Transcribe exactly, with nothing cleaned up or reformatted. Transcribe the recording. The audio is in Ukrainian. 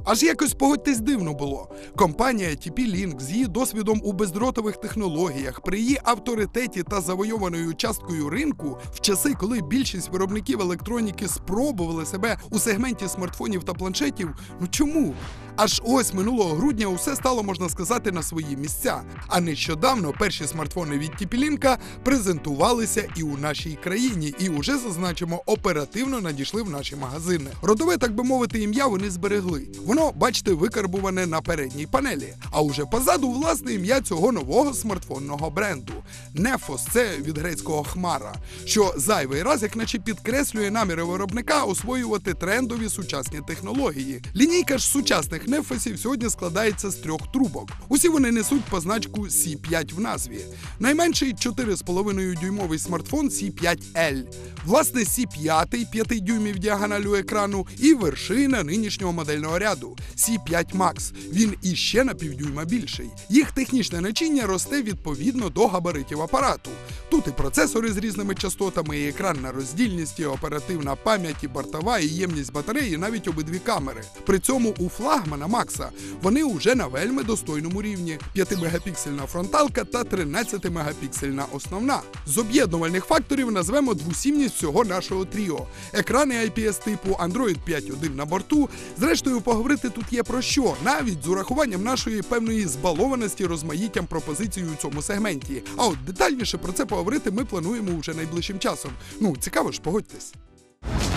Аж якось, погодьтесь, дивно було. Компанія ті пі-Link з її досвідом у бездротових технологіях, при її авторитеті та завойованою часткою ринку, в часи, коли більшість виробників електроніки спробували себе у сегменті смартфонів та планшетів, ну чому? Аж ось минулого грудня усе стало, можна сказати, на свої місця. А нещодавно перші смартфони від ті пі-Link презентувалися і у нашій країні, і уже, зазначимо, оперативно надійшли в наші магазини. Родове, так би мовити, ім'я вони зберегли. Воно, бачите, викарбуване на передній панелі. А уже позаду власне ім'я цього нового смартфонного бренду. Нефос – це від грецького хмара, що зайвий раз, як наче підкреслює наміри виробника освоювати трендові сучасні технології. Лінійка ж сучасних Нефосів сьогодні складається з трьох трубок. Усі вони несуть позначку сі п'ять в назві. Найменший чотири з половиною дюймовий смартфон сі п'ять ель. Власне, сі п'ять п'ять дюймів діагоналю екрану і вершина нинішнього модельного ряду – сі п'ять макс. Він іще на півдюйма більший. Їх технічне начиння росте відповідно до габаритів апарату. Тут і процесори з різними частотами, і екранна роздільність, і оперативна пам'ять, і бортова, і ємність батареї, навіть обидві камери. При цьому у флагмана Макса вони уже на вельми достойному рівні. п'ятимегапіксельна фронталка та тринадцятимегапіксельна основна. З об'єднувальних факторів назвемо двосімність всього нашого тріо. Екрани ай пі ес типу, Android п'ять точка один на борту. Зрештою, поговорити тут є про що, навіть з урахуванням нашої певної збалованості розмаїттям пропозицій у цьому сегменті. А от детальніше про це поговорити ми плануємо вже найближчим часом. Ну, цікаво ж, погодьтесь.